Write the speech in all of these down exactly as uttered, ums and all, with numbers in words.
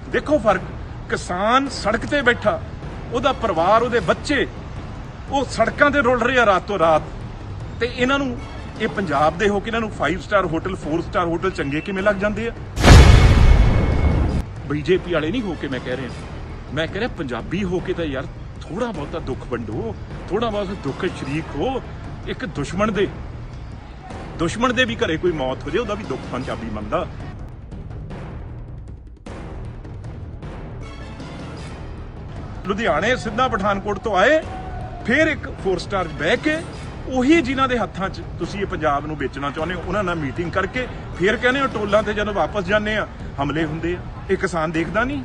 देखो फर्क, किसान सड़क ते बैठा, ਉਹਦਾ ਪਰਿਵਾਰ, ਉਹਦੇ ਬੱਚੇ ਉਹ ਸੜਕਾਂ ਤੇ ਰੁਲ ਰਹੇ ਆ ਰਾਤੋਂ ਰਾਤ, ਤੇ ਇਹਨਾਂ ਨੂੰ ਇਹ ਪੰਜਾਬ ਦੇ ਹੋ ਕੇ ਇਹਨਾਂ ਨੂੰ five star hotel four star hotel ਚੰਗੇ ਕਿਵੇਂ ਲੱਗ ਜਾਂਦੇ ਆ। ਬੀਜੇਪੀ ਵਾਲੇ ਨਹੀਂ ਹੋ ਕੇ ਮੈਂ ਕਹਿ ਰਿਹਾ, ਮੈਂ ਕਹਿ ਰਿਹਾ ਪੰਜਾਬੀ ਹੋ ਕੇ ਤਾਂ ਯਾਰ ਥੋੜਾ ਬਹੁਤਾ ਦੁੱਖ ਵੰਡੋ, ਥੋੜਾ ਬਹੁਤ ਦੁੱਖ ਸ਼ਰੀਕ ਹੋ। ਇੱਕ ਦੁਸ਼ਮਣ ਦੇ ਦੁਸ਼ਮਣ ਦੇ ਵੀ ਘਰੇ ਕੋਈ ਮੌਤ ਹੋ ਜਾਏ ਉਹਦਾ ਵੀ ਦੁੱਖ ਪੰਜਾਬੀ ਮੰਨਦਾ। ਲੁਧਿਆਣੇ ਸਿੱਧਾ ਪਠਾਨਕੋਟ ਤੋਂ ਆਏ, ਫਿਰ ਇੱਕ फोर स्टार ਬਹਿ ਕੇ ਉਹੀ ਜਿਨ੍ਹਾਂ ਦੇ ਹੱਥਾਂ 'ਚ ਤੁਸੀਂ ਇਹ ਪੰਜਾਬ ਨੂੰ ਵੇਚਣਾ ਚਾਹੁੰਦੇ ਹੋ ਉਹਨਾਂ ਨਾਲ ਮੀਟਿੰਗ ਕਰਕੇ ਫਿਰ ਕਹਿੰਦੇ ਹੋ ਟੋਲਾਂ ਤੇ ਜਦੋਂ ਵਾਪਸ ਜਾਂਦੇ ਆ ਹਮਲੇ ਹੁੰਦੇ ਆ। ਇਹ ਕਿਸਾਨ ਦੇਖਦਾ ਨਹੀਂ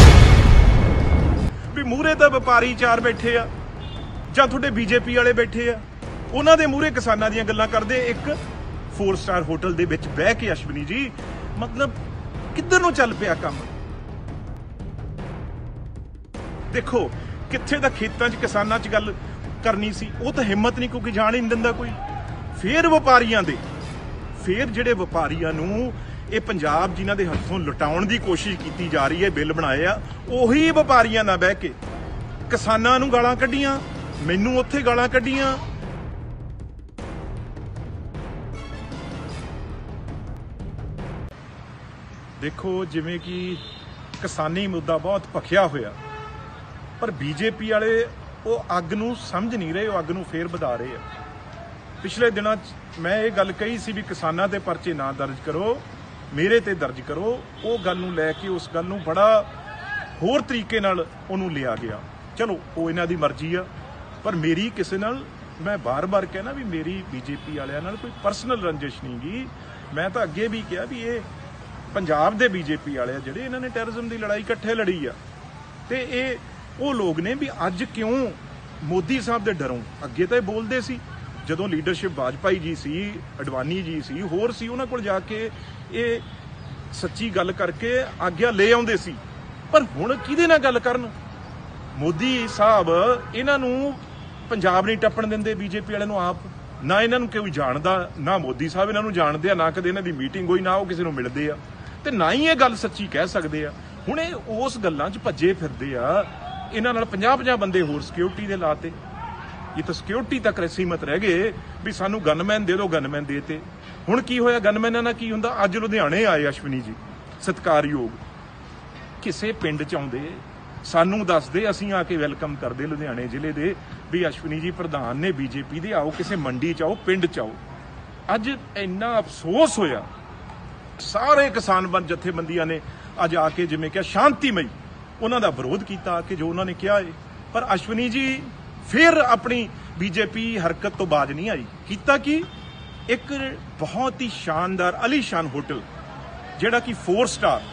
ਵੀ ਮੂਹਰੇ ਤਾਂ ਵਪਾਰੀ ਚਾਰ ਬੈਠੇ ਆ ਜਾਂ ਤੁਹਾਡੇ ਬੀਜੇਪੀ ਵਾਲੇ ਬੈਠੇ ਆ, ਉਹਨਾਂ ਦੇ ਮੂਹਰੇ ਕਿਸਾਨਾਂ ਦੀਆਂ ਗੱਲਾਂ ਕਰਦੇ। ਇੱਕ फोर स्टार ਹੋਟਲ ਦੇ ਵਿੱਚ ਬਹਿ ਕੇ ਅਸ਼ਵਨੀ ਜੀ, ਮਤਲਬ ਕਿੱਧਰ ਨੂੰ ਚੱਲ ਪਿਆ ਕੰਮ। ਦੇਖੋ ਕਿੱਥੇ ਦਾ ਖੇਤਾਂ 'ਚ ਕਿਸਾਨਾਂ 'ਚ ਗੱਲ ਕਰਨੀ ਸੀ, ਉਹ ਤਾਂ ਹਿੰਮਤ ਨਹੀਂ, ਕਿਉਂਕਿ ਜਾਣ ਹੀ ਨਹੀਂ ਦਿੰਦਾ ਕੋਈ। ਫਿਰ ਵਪਾਰੀਆਂ ਦੇ ਫਿਰ ਜਿਹੜੇ ਵਪਾਰੀਆਂ ਨੂੰ ਇਹ ਪੰਜਾਬ ਜਿਨ੍ਹਾਂ ਦੇ ਹੱਥੋਂ ਲੁਟਾਉਣ ਦੀ ਕੋਸ਼ਿਸ਼ ਕੀਤੀ ਜਾ ਰਹੀ ਹੈ, ਬਿੱਲ ਬਣਾਏ ਆ, ਉਹੀ ਵਪਾਰੀਆਂ ਨਾਲ ਬਹਿ ਕੇ ਕਿਸਾਨਾਂ ਨੂੰ ਗਾਲਾਂ ਕੱਢੀਆਂ, ਮੈਨੂੰ ਉੱਥੇ ਗਾਲਾਂ ਕੱਢੀਆਂ। ਦੇਖੋ ਜਿਵੇਂ ਕਿ ਕਿਸਾਨੀ ਮੁੱਦਾ ਬਹੁਤ ਭਖਿਆ ਹੋਇਆ, ਪਰ ਬੀਜੇਪੀ ਵਾਲੇ ਉਹ ਅੱਗ ਨੂੰ ਸਮਝ ਨਹੀਂ ਰਹੇ, ਉਹ ਅੱਗ ਨੂੰ ਫੇਰ ਵਧਾ ਰਹੇ ਆ। ਪਿਛਲੇ ਦਿਨਾਂ 'ਚ ਮੈਂ ਇਹ ਗੱਲ ਕਹੀ ਸੀ ਵੀ ਕਿਸਾਨਾਂ ਦੇ ਪਰਚੇ ਨਾ ਦਰਜ ਕਰੋ, ਮੇਰੇ ਤੇ ਦਰਜ ਕਰੋ। ਉਹ ਗੱਲ ਨੂੰ ਲੈ ਕੇ ਉਸ ਗੱਲ ਨੂੰ ਬੜਾ ਹੋਰ ਤਰੀਕੇ ਨਾਲ ਉਹਨੂੰ ਲਿਆ ਗਿਆ। ਚਲੋ ਉਹ ਇਹਨਾਂ ਦੀ ਮਰਜ਼ੀ ਆ, ਪਰ ਮੇਰੀ ਕਿਸੇ ਨਾਲ, ਮੈਂ ਬਾਰ-ਬਾਰ ਕਹਿਣਾ ਵੀ ਮੇਰੀ ਬੀਜੇਪੀ ਵਾਲਿਆਂ ਨਾਲ ਕੋਈ ਪਰਸਨਲ ਰੰਜਿਸ਼ ਨਹੀਂ ਗੀ। ਮੈਂ ਤਾਂ ਅੱਗੇ ਵੀ ਕਿਹਾ ਵੀ ਇਹ ਪੰਜਾਬ ਦੇ ਬੀਜੇਪੀ ਵਾਲੇ ਆ ਜਿਹੜੇ ਇਹਨਾਂ ਨੇ ਟੈਰਰਿਜ਼ਮ ਦੀ ਲੜਾਈ ਇਕੱਠੇ ਲੜੀ ਆ, ਤੇ ਇਹ ਉਹ ਲੋਕ ਨੇ ਵੀ ਅੱਜ ਕਿਉਂ ਮੋਦੀ ਸਾਹਿਬ ਦੇ ਡਰੋਂ। ਅੱਗੇ ਤਾਂ ਇਹ ਬੋਲਦੇ ਸੀ ਜਦੋਂ ਲੀਡਰਸ਼ਿਪ ਵਾਜਪਾਈ ਜੀ ਸੀ, ਅਡਵਾਨੀ ਜੀ ਸੀ, ਹੋਰ ਸੀ, ਉਹਨਾਂ ਕੋਲ ਜਾ ਕੇ ਇਹ ਸੱਚੀ ਗੱਲ ਕਰਕੇ ਆਗਿਆ ਲੈ ਆਉਂਦੇ ਸੀ। ਪਰ ਹੁਣ ਕਿਹਦੇ ਨਾਲ ਗੱਲ ਕਰਨ? ਮੋਦੀ ਸਾਹਿਬ ਇਹਨਾਂ ਨੂੰ ਪੰਜਾਬ ਨਹੀਂ ਟੱਪਣ ਦਿੰਦੇ, ਬੀਜੇਪੀ ਵਾਲਿਆਂ ਨੂੰ ਆਪ। ਨਾ ਇਹਨਾਂ ਨੂੰ ਕੋਈ ਜਾਣਦਾ, ਨਾ ਮੋਦੀ ਸਾਹਿਬ ਇਹਨਾਂ ਨੂੰ ਜਾਣਦੇ ਆ, ਨਾ ਕਦੇ ਇਹਨਾਂ ਦੀ ਮੀਟਿੰਗ ਹੋਈ, ਨਾ ਉਹ ਕਿਸੇ ਨੂੰ ਮਿਲਦੇ ਆ, ਤੇ ਨਾ ਹੀ ਇਹ ਗੱਲ ਸੱਚੀ ਕਹਿ ਸਕਦੇ ਆ। ਹੁਣ ਇਹ ਉਸ ਗੱਲਾਂ 'ਚ ਭੱਜੇ ਫਿਰਦੇ ਆ। ਇਹਨਾਂ ਨਾਲ ਪੰਜਾਹ ਪੰਜਾਹ ਬੰਦੇ ਹੋਰ ਸਿਕਿਉਰਿਟੀ ਦੇ ਲਾਤੇ। ਇਹ ਤਾਂ ਸਿਕਿਉਰਿਟੀ ਤੱਕ ਸੀਮਤ ਰਹਿ ਗਏ ਵੀ ਸਾਨੂੰ ਗਨਮੈਨ ਦੇ ਦਿਓ, ਗਨਮੈਨ ਦੇ ਤੇ। ਹੁਣ ਕੀ ਹੋਇਆ, ਗਨਮੈਨਾਂ ਨਾਲ ਕੀ ਹੁੰਦਾ? ਅੱਜ ਲੁਧਿਆਣੇ ਆਏ ਅਸ਼ਵਨੀ ਜੀ, ਸਤਿਕਾਰਯੋਗ, ਕਿਸੇ ਪਿੰਡ 'ਚ ਆਉਂਦੇ ਸਾਨੂੰ ਦੱਸਦੇ, ਅਸੀਂ ਆ ਕੇ ਵੈਲਕਮ ਕਰਦੇ ਲੁਧਿਆਣੇ ਜ਼ਿਲ੍ਹੇ ਦੇ ਵੀ ਅਸ਼ਵਨੀ ਜੀ ਪ੍ਰਧਾਨ ਨੇ ਬੀਜੇਪੀ ਦੇ, ਆਓ ਕਿਸੇ ਮੰਡੀ 'ਚ ਆਓ, ਪਿੰਡ 'ਚ ਆਓ। ਅੱਜ ਇੰਨਾ ਅਫਸੋਸ ਹੋਇਆ, ਸਾਰੇ ਕਿਸਾਨ ਜਥੇਬੰਦੀਆਂ ਨੇ ਅੱਜ ਆ ਕੇ ਜਿਵੇਂ ਕਿ ਸ਼ਾਂਤੀਮਈ ਉਹਨਾਂ ਦਾ ਵਿਰੋਧ ਕੀਤਾ ਕਿ ਜੋ ਉਹਨਾਂ ਨੇ ਕਿਹਾ ਹੈ। ਪਰ ਅਸ਼ਵਨੀ ਜੀ ਫਿਰ ਆਪਣੀ ਬੀਜੇਪੀ ਹਰਕਤ ਤੋਂ ਬਾਜ ਨਹੀਂ ਆਈ। ਕੀਤਾ ਕਿ ਇੱਕ ਬਹੁਤ ਹੀ ਸ਼ਾਨਦਾਰ ਅਲੀਸ਼ਾਨ ਹੋਟਲ ਜਿਹੜਾ ਕਿ फोर स्टार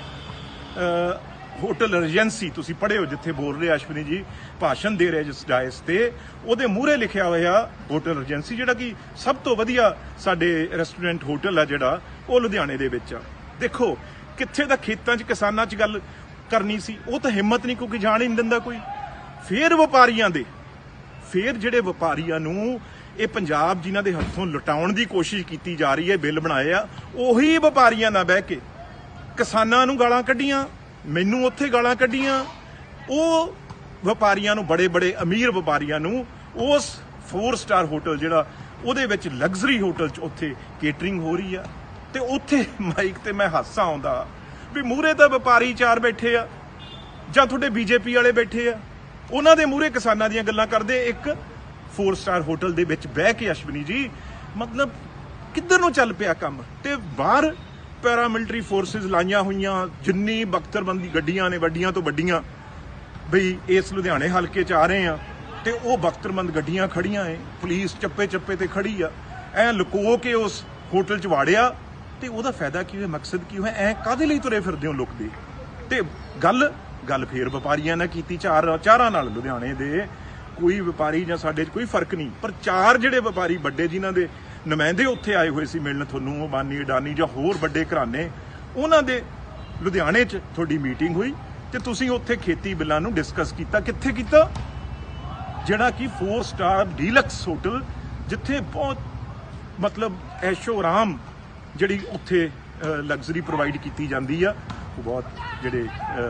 ਹੋਟਲ ਰੀਜੈਂਸੀ, ਤੁਸੀਂ ਪੜ੍ਹੇ ਹੋ ਜਿੱਥੇ ਬੋਲ ਰਹੇ ਅਸ਼ਵਨੀ ਜੀ, ਭਾਸ਼ਣ ਦੇ ਰਹੇ ਜਿਸ ਡਾਇਸ ਤੇ, ਉਹਦੇ ਮੂਹਰੇ ਲਿਖਿਆ ਹੋਇਆ ਹੋਟਲ ਰੀਜੈਂਸੀ, ਜਿਹੜਾ ਕਿ ਸਭ ਤੋਂ ਵਧੀਆ ਸਾਡੇ ਰੈਸਟੋਰੈਂਟ ਹੋਟਲ ਆ ਜਿਹੜਾ ਉਹ ਲੁਧਿਆਣੇ ਦੇ ਵਿੱਚ ਆ। ਦੇਖੋ ਕਿੱਥੇ ਦਾ ਖੇਤਾਂ 'ਚ ਕਿਸਾਨਾਂ 'ਚ ਗੱਲ ਕਰਨੀ ਸੀ, ਉਹ ਤਾਂ ਹਿੰਮਤ ਨਹੀਂ, ਕਿਉਂਕਿ ਜਾਣ ਹੀ ਨਹੀਂ ਦਿੰਦਾ ਕੋਈ। ਫਿਰ ਵਪਾਰੀਆਂ ਦੇ ਫਿਰ ਜਿਹੜੇ ਵਪਾਰੀਆਂ ਨੂੰ ਇਹ ਪੰਜਾਬ ਜਿਨ੍ਹਾਂ ਦੇ ਹੱਥੋਂ ਲੁਟਾਉਣ ਦੀ ਕੋਸ਼ਿਸ਼ ਕੀਤੀ ਜਾ ਰਹੀ ਹੈ, ਬਿੱਲ ਬਣਾਏ ਆ, ਉਹੀ ਵਪਾਰੀਆਂ ਨਾਲ ਬਹਿ ਕੇ ਕਿਸਾਨਾਂ ਨੂੰ ਗਾਲਾਂ ਕੱਢੀਆਂ, ਮੈਨੂੰ ਉੱਥੇ ਗਾਲਾਂ ਕੱਢੀਆਂ। ਉਹ ਵਪਾਰੀਆਂ ਨੂੰ, ਬੜੇ ਬੜੇ ਅਮੀਰ ਵਪਾਰੀਆਂ ਨੂੰ, ਉਸ फोर स्टार ਹੋਟਲ ਜਿਹੜਾ ਉਹਦੇ ਵਿੱਚ ਲਗਜ਼ਰੀ ਹੋਟਲ 'ਚ ਉੱਥੇ ਕੇਟਰਿੰਗ ਹੋ ਰਹੀ ਆ, ਤੇ ਉੱਥੇ ਮਾਈਕ ਤੇ ਮੈਂ ਹਾਸਾ ਆਉਂਦਾ ਵੀ ਮੂਹਰੇ ਤਾਂ ਵਪਾਰੀ ਚਾਰ ਬੈਠੇ ਆ ਜਾਂ ਤੁਹਾਡੇ ਬੀਜੇਪੀ ਵਾਲੇ ਬੈਠੇ ਆ, ਉਹਨਾਂ ਦੇ ਮੂਹਰੇ ਕਿਸਾਨਾਂ ਦੀਆਂ ਗੱਲਾਂ ਕਰਦੇ। ਇੱਕ फोर स्टार ਹੋਟਲ ਦੇ ਵਿੱਚ ਬਹਿ ਕੇ ਅਸ਼ਵਨੀ ਜੀ, ਮਤਲਬ ਕਿੱਧਰ ਨੂੰ ਚੱਲ ਪਿਆ ਕੰਮ। ਤੇ ਬਾਹਰ ਪੈਰਾਮਿਲਟਰੀ ਫੋਰਸਿਸ ਲਾਈਆਂ ਹੋਈਆਂ, ਜਿੰਨੀ ਬਖਤਰਬੰਦੀ ਗੱਡੀਆਂ ਨੇ ਵੱਡੀਆਂ ਤੋਂ ਵੱਡੀਆਂ, ਬਈ ਇਸ ਲੁਧਿਆਣੇ ਹਲਕੇ 'ਚ ਆ ਰਹੇ ਆ, ਤੇ ਉਹ ਬਖਤਰਬੰਦ ਗੱਡੀਆਂ ਖੜੀਆਂ ਏ, ਪੁਲਿਸ ਚੱਪੇ ਚੱਪੇ ਤੇ ਖੜੀ ਆ, ਐ ਲੁਕੋ ਕੇ ਉਸ ਹੋਟਲ 'ਚ ਵਾੜਿਆ। ਤੇ ਉਹਦਾ ਫਾਇਦਾ ਕੀ ਹੋਇਆ, ਮਕਸਦ ਕੀ ਹੋਇਆ? ਐ ਕਾਹਦੇ ਲਈ ਤੁਰੇ ਫਿਰਦੇ ਹੋ ਲੁਕਦੇ? ਤੇ ਗੱਲ ਗੱਲ ਫੇਰ ਵਪਾਰੀਆਂ ਨਾਲ ਕੀਤੀ, ਚਾਰ ਚਾਰਾਂ ਨਾਲ। ਲੁਧਿਆਣੇ ਦੇ ਕੋਈ ਵਪਾਰੀ ਜਾਂ ਸਾਡੇ 'ਚ ਕੋਈ ਫਰਕ ਨਹੀਂ, ਪਰ ਚਾਰ ਜਿਹੜੇ ਵਪਾਰੀ ਵੱਡੇ ਜਿਨ੍ਹਾਂ ਦੇ ਨੁਮਾਇੰਦੇ ਉੱਥੇ ਆਏ ਹੋਏ ਸੀ ਮਿਲਣ ਤੁਹਾਨੂੰ, ਅੰਬਾਨੀ, ਅਡਾਨੀ ਜਾਂ ਹੋਰ ਵੱਡੇ ਘਰਾਣੇ, ਉਹਨਾਂ ਦੇ ਲੁਧਿਆਣੇ 'ਚ ਤੁਹਾਡੀ ਮੀਟਿੰਗ ਹੋਈ ਤੇ ਤੁਸੀਂ ਉੱਥੇ ਖੇਤੀ ਬਿੱਲਾਂ ਨੂੰ ਡਿਸਕਸ ਕੀਤਾ। ਕਿੱਥੇ ਕੀਤਾ? ਜਿਹੜਾ ਕਿ फोर स्टार ਡੀਲਕਸ ਹੋਟਲ, ਜਿੱਥੇ ਬਹੁਤ ਮਤਲਬ ਐਸ਼ੋ ਆਰਾਮ ਜਿਹੜੀ ਉੱਥੇ ਲਗਜ਼ਰੀ ਪ੍ਰੋਵਾਈਡ ਕੀਤੀ ਜਾਂਦੀ ਆ, ਬਾਪੂ ਬਹੁਤ ਜਿਹੜੇ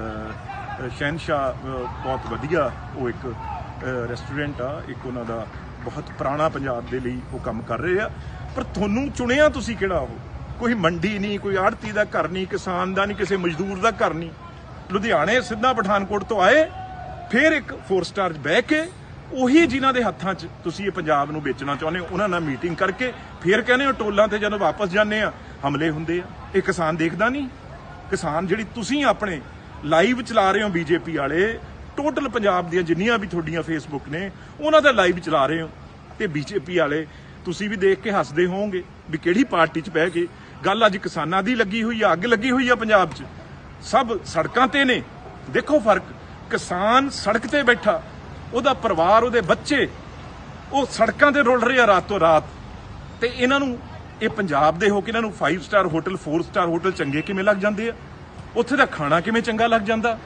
ਅ, ਸ਼ਹਿਨशाह ਅ, ਬਹੁਤ ਵਧੀਆ ਉਹ ਇੱਕ ਰੈਸਟੋਰੈਂਟ ਆ, ਇੱਕ ਉਹਨਾਂ ਦਾ ਬਹੁਤ ਪੁਰਾਣਾ ਪੰਜਾਬ ਦੇ ਲਈ ਉਹ ਕੰਮ ਕਰ ਰਹੇ ਆ। ਪਰ ਤੁਹਾਨੂੰ ਚੁਣਿਆ ਤੁਸੀਂ ਕਿਹੜਾ? ਉਹ ਕੋਈ ਮੰਡੀ ਨਹੀਂ, ਕੋਈ ਆੜਤੀ ਦਾ ਘਰ ਨਹੀਂ, ਕਿਸਾਨ ਦਾ ਨਹੀਂ, ਕਿਸੇ ਮਜ਼ਦੂਰ ਦਾ ਘਰ ਨਹੀਂ। ਲੁਧਿਆਣੇ ਸਿੱਧਾ ਪਠਾਨਕੋਟ ਤੋਂ ਆਏ, ਫਿਰ ਇੱਕ ਫੋਰ ਸਟਾਰ 'ਚ ਬਹਿ ਕੇ ਉਹੀ ਜਿਨ੍ਹਾਂ ਦੇ ਹੱਥਾਂ 'ਚ ਤੁਸੀਂ ਇਹ ਪੰਜਾਬ ਨੂੰ ਵੇਚਣਾ ਚਾਹੁੰਦੇ ਹੋ ਉਹਨਾਂ ਨਾਲ ਮੀਟਿੰਗ ਕਰਕੇ ਫਿਰ ਕਹਿੰਦੇ ਹੋ ਟੋਲਾਂ ਤੇ ਜਦੋਂ ਵਾਪਸ ਜਾਂਦੇ ਆ ਹਮਲੇ ਹੁੰਦੇ ਆ। ਇਹ ਕਿਸਾਨ ਦੇਖਦਾ ਨਹੀਂ? ਕਿਸਾਨ ਜਿਹੜੀ ਤੁਸੀਂ ਆਪਣੇ ਲਾਈਵ ਚਲਾ ਰਹੇ ਹੋ ਬੀਜੇਪੀ ਵਾਲੇ, ਟੋਟਲ ਪੰਜਾਬ ਦੀਆਂ ਜਿੰਨੀਆਂ ਵੀ ਤੁਹਾਡੀਆਂ ਫੇਸਬੁੱਕ ਨੇ ਉਹਨਾਂ ਦਾ ਲਾਈਵ ਚਲਾ ਰਹੇ ਹੋ, ਤੇ ਬੀਜੇਪੀ ਵਾਲੇ ਤੁਸੀਂ ਵੀ ਦੇਖ ਕੇ ਹੱਸਦੇ ਹੋਵੋਗੇ ਵੀ ਕਿਹੜੀ ਪਾਰਟੀ 'ਚ ਬਹਿ ਕੇ। ਗੱਲ ਅੱਜ ਕਿਸਾਨਾਂ ਦੀ ਲੱਗੀ ਹੋਈ ਆ, ਅੱਗ ਲੱਗੀ ਹੋਈ ਆ ਪੰਜਾਬ 'ਚ, ਸਭ ਸੜਕਾਂ ਤੇ ਨੇ। ਦੇਖੋ ਫਰਕ, ਕਿਸਾਨ ਸੜਕ ਤੇ ਬੈਠਾ, ਉਹਦਾ ਪਰਿਵਾਰ, ਉਹਦੇ ਬੱਚੇ ਉਹ ਸੜਕਾਂ ਤੇ ਰੁਲ ਰਹੇ ਆ ਰਾਤੋਂ ਰਾਤ, ਤੇ ਇਹਨਾਂ ਨੂੰ ਇਹ ਪੰਜਾਬ ਦੇ ਹੋ ਕੇ ਇਹਨਾਂ ਨੂੰ five star hotel, four star hotel ਚੰਗੇ ਕਿਵੇਂ ਲੱਗ ਜਾਂਦੇ ਆ? ਉੱਥੇ ਦਾ ਖਾਣਾ ਕਿਵੇਂ ਚੰਗਾ ਲੱਗ ਜਾਂਦਾ?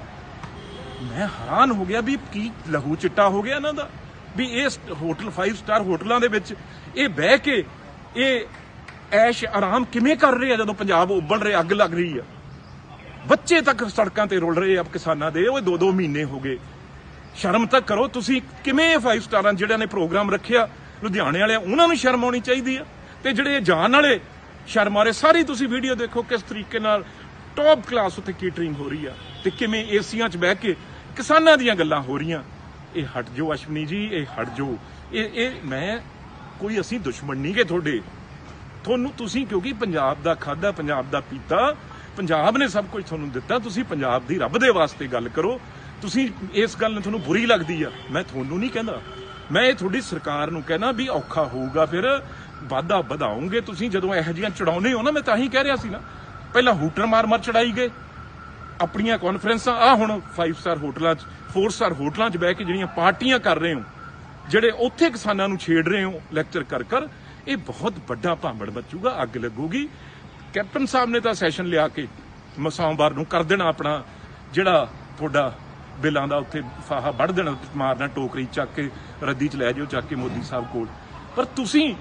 ਮੈਂ ਹੈਰਾਨ ਹੋ ਗਿਆ ਵੀ ਕੀ ਲਹੂ ਚਿੱਟਾ ਹੋ ਗਿਆ ਇਹਨਾਂ ਦਾ, ਵੀ ਇਸ ਹੋਟਲ ਫਾਈਵ ਸਟਾਰ ਹੋਟਲਾਂ ਦੇ ਵਿੱਚ ਇਹ ਬਹਿ ਕੇ ਇਹ ਐਸ਼ ਆਰਾਮ ਕਿਵੇਂ ਕਰ ਰਹੇ ਆ ਜਦੋਂ ਪੰਜਾਬ ਉੱਬਲ ਰਿਹਾ, ਅੱਗ ਲੱਗ ਰਹੀ ਆ। ਬੱਚੇ ਤੱਕ ਸੜਕਾਂ ਤੇ ਰੁਲ ਰਹੇ ਆ ਕਿਸਾਨਾਂ ਦੇ, ਉਹ ਦੋ ਦੋ ਮਹੀਨੇ ਹੋ ਗਏ। ਸ਼ਰਮ ਤਾਂ ਕਰੋ ਤੁਸੀਂ। ਕਿਵੇਂ ਫਾਈਵ ਸਟਾਰਾਂ ਜਿਹੜਿਆਂ ਨੇ ਪ੍ਰੋਗਰਾਮ ਰੱਖਿਆ ਲੁਧਿਆਣੇ ਵਾਲੇ, ਉਹਨਾਂ ਨੂੰ ਸ਼ਰਮ ਆਉਣੀ ਚਾਹੀਦੀ ਆ। ਤੇ ਜਿਹੜੇ ਜਾਣ ਵਾਲੇ ਸ਼ਰਮ ਆ ਰਹੇ, ਸਾਰੀ ਤੁਸੀਂ ਵੀਡੀਓ ਦੇਖੋ ਕਿਸ ਤਰੀਕੇ ਨਾਲ ਟੌਪ ਕਲਾਸ ਉੱਥੇ ਕੇਟਰਿੰਗ ਹੋ ਰਹੀ ਆ, ਤੇ ਕਿਵੇਂ ਏਸੀਆਂ 'ਚ ਬਹਿ ਕੇ ਕਿਸਾਨਾਂ ਦੀਆਂ ਗੱਲਾਂ ਹੋ ਰਹੀਆਂ। ਇਹ ਹਟ ਜਾਓ ਅਸ਼ਵਨੀ ਜੀ, ਇਹ ਹਟ ਜਾਓ। ਇਹ ਇਹ ਮੈਂ ਕੋਈ ਅਸੀਂ ਦੁਸ਼ਮਣ ਨਹੀਂ ਗੇ ਤੁਹਾਡੇ, ਤੁਹਾਨੂੰ ਤੁਸੀਂ ਕਿਉਂਕਿ ਪੰਜਾਬ ਦਾ ਖਾਧਾ, ਪੰਜਾਬ ਦਾ ਪੀਤਾ, ਪੰਜਾਬ ਨੇ ਸਭ ਕੁਝ ਤੁਹਾਨੂੰ ਦਿੱਤਾ, ਤੁਸੀਂ ਪੰਜਾਬ ਦੀ ਰੱਬ ਦੇ ਵਾਸਤੇ ਗੱਲ ਕਰੋ। ਤੁਸੀਂ ਇਸ ਗੱਲ ਨੂੰ ਤੁਹਾਨੂੰ ਬੁਰੀ ਲੱਗਦੀ ਆ, ਮੈਂ ਤੁਹਾਨੂੰ ਨਹੀਂ ਕਹਿੰਦਾ, ਮੈਂ ਇਹ ਤੁਹਾਡੀ ਸਰਕਾਰ ਨੂੰ ਕਹਿਣਾ ਵੀ ਔਖਾ ਹੋਊਗਾ, ਫਿਰ ਵਾਧਾ ਵਧਾਉਂਗੇ ਤੁਸੀਂ ਜਦੋਂ ਇਹੋ ਜਿਹੀਆਂ ਚੜਾਉਨੇ ਹੋ ਨਾ। ਮੈਂ ਤਾਂ ਹੀ ਕਹਿ ਰਿਹਾ ਸੀ ਨਾ, ਪਹਿਲਾਂ ਹੂਟਰ ਮਾਰ ਮਾਰ ਚੜਾਈ ਗਏ ਆਪਣੀਆਂ ਕਾਨਫਰੰਸਾਂ, ਆ ਹੁਣ ਫਾਈਵ ਸਟਾਰ ਹੋਟਲਾਂ 'ਚ, ਫੋਰ ਸਟਾਰ ਹੋਟਲਾਂ 'ਚ ਬਹਿ ਕੇ ਜਿਹੜੀਆਂ ਪਾਰਟੀਆਂ ਕਰ ਰਹੇ ਹੋ, ਜਿਹੜੇ ਉੱਥੇ ਕਿਸਾਨਾਂ ਨੂੰ ਛੇੜ ਰਹੇ ਹੋ ਲੈਕਚਰ ਕਰ ਕਰ, ਇਹ ਬਹੁਤ ਵੱਡਾ ਭਾਂਬੜ ਮਚੂਗਾ, ਅੱਗ ਲੱਗੂਗੀ। ਕੈਪਟਨ ਸਾਹਿਬ ਨੇ ਤਾਂ ਸੈਸ਼ਨ ਲਿਆ ਕੇ ਸੋਮਵਾਰ ਨੂੰ ਕਰ ਦੇਣਾ ਆਪਣਾ ਜਿਹੜਾ ਤੁਹਾਡਾ ਬਿੱਲਾਂ ਦਾ ਉੱਥੇ ਫਾਹਾ ਵੱਢ ਦੇਣਾ, ਮਾਰਨਾ ਟੋਕਰੀ ਚੱਕ ਕੇ ਰੱਦੀ 'ਚ ਲੈ ਜਾਓ ਚੱਕ ਕੇ ਮੋਦੀ ਸਾਹਿਬ ਕੋਲ। ਪਰ ਤੁਸੀਂ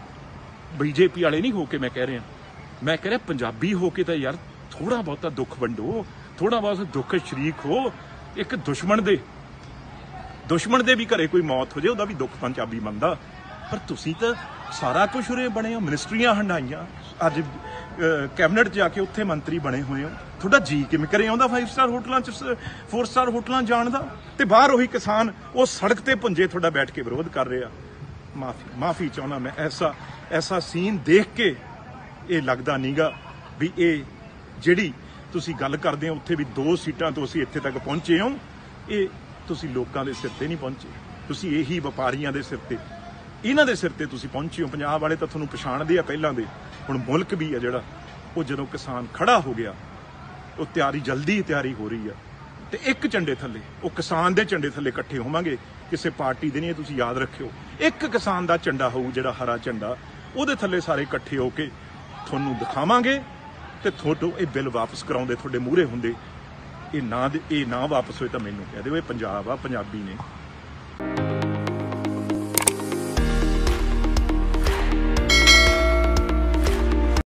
ਬੀਜੇਪੀ ਵਾਲੇ ਨਹੀਂ ਹੋ ਕੇ ਮੈਂ ਕਹਿ ਰਿਹਾ, ਮੈਂ ਕਹਿ ਰਿਹਾ ਪੰਜਾਬੀ ਹੋ ਕੇ ਤਾਂ ਯਾਰ ਥੋੜਾ ਬਹੁਤਾ ਦੁੱਖ ਵੰਡੋ, ਥੋੜਾ ਬਹੁਤ ਦੁੱਖ ਸ਼ਰੀਕ ਹੋ। ਇੱਕ ਦੁਸ਼ਮਣ ਦੇ ਦੁਸ਼ਮਣ ਦੇ ਵੀ ਘਰੇ ਕੋਈ ਮੌਤ ਹੋ ਜਾਏ ਉਹਦਾ ਵੀ ਦੁੱਖ ਪੰਜਾਬੀ ਮੰਨਦਾ, ਪਰ ਤੁਸੀਂ ਤਾਂ ਸਾਰਾ ਕੁਝ ਉਰੇ ਬਣੇ ਹੋ, ਮਿਨਿਸਟਰੀਆਂ ਹੰਡਾਈਆਂ, ਅੱਜ ਕੈਬਨਿਟ ਜਾ ਕੇ ਉੱਥੇ ਮੰਤਰੀ ਬਣੇ ਹੋਏ ਹੋ। ਤੁਹਾਡਾ ਜੀ ਕਿਵੇਂ ਕਰੇ ਆਉਂਦਾ ਫਾਈਵ ਸਟਾਰ ਹੋਟਲਾਂ 'ਚ, ਫੋਰ ਸਟਾਰ ਹੋਟਲਾਂ ਜਾਣ ਦਾ, ਤੇ ਬਾਹਰ ਉਹੀ ਕਿਸਾਨ ਉਹ ਸੜਕ ਤੇ ਪੁੰਜੇ ਤੁਹਾਡਾ ਬੈਠ ਕੇ ਵਿਰੋਧ ਕਰ ਰਿਹਾ। ਮਾਫੀ ਮਾਫੀ ਚਾਹੁੰਦਾ ਮੈਂ, ਐਸਾ ਐਸਾ ਸੀਨ ਦੇਖ ਕੇ ਇਹ ਲੱਗਦਾ ਨੀਗਾ ਵੀ ਇਹ ਜਿਹੜੀ ਤੁਸੀਂ ਗੱਲ ਕਰਦੇ ਹੋ ਉੱਥੇ ਵੀ ਦੋ ਸੀਟਾਂ ਤੋਂ ਅਸੀਂ ਇੱਥੇ ਤੱਕ ਪਹੁੰਚੇ ਹਾਂ, ਇਹ ਤੁਸੀਂ ਲੋਕਾਂ ਦੇ ਸਿਰ ਤੇ ਨਹੀਂ ਪਹੁੰਚੇ, ਤੁਸੀਂ ਇਹੀ ਵਪਾਰੀਆਂ ਦੇ ਸਿਰ ਤੇ, ਇਹਨਾਂ ਦੇ ਸਿਰ ਤੇ ਤੁਸੀਂ ਪਹੁੰਚੇ ਹੋ। ਪੰਜਾਬ ਵਾਲੇ ਤਾਂ ਤੁਹਾਨੂੰ ਪਛਾਣਦੇ ਆ ਪਹਿਲਾਂ ਦੇ, ਹੁਣ ਮੁਲਕ ਵੀ ਆ ਜਿਹੜਾ ਉਹ ਜਦੋਂ ਕਿਸਾਨ ਖੜਾ ਹੋ ਗਿਆ, ਉਹ ਤਿਆਰੀ ਜਲਦੀ ਤਿਆਰੀ ਹੋ ਰਹੀ ਆ, ਤੇ ਇੱਕ ਝੰਡੇ ਥੱਲੇ, ਉਹ ਕਿਸਾਨ ਦੇ ਝੰਡੇ ਥੱਲੇ ਇਕੱਠੇ ਹੋਵਾਂਗੇ, ਕਿਸੇ ਪਾਰਟੀ ਦੇ ਨਹੀਂ। ਤੁਸੀਂ ਯਾਦ ਰੱਖਿਓ, ਇੱਕ ਕਿਸਾਨ ਦਾ ਝੰਡਾ ਹੋਊ ਜਿਹੜਾ ਹਰਾ ਝੰਡਾ, ਉਹਦੇ ਥੱਲੇ ਸਾਰੇ ਇਕੱਠੇ ਹੋ ਕੇ ਤੁਹਾਨੂੰ ਦਿਖਾਵਾਂਗੇ, ਤੇ ਤੁਹਾਡੇ ਇਹ ਬਿੱਲ ਵਾਪਸ ਕਰਾਉਂਦੇ ਤੁਹਾਡੇ ਮੂਹਰੇ ਹੁੰਦੇ। ਇਹ ਨਾ ਇਹ ਨਾ ਵਾਪਸ ਹੋਏ ਤਾਂ ਮੈਨੂੰ ਕਹਿ ਦਿਓ ਇਹ ਪੰਜਾਬ ਆ, ਪੰਜਾਬੀ ਨੇ।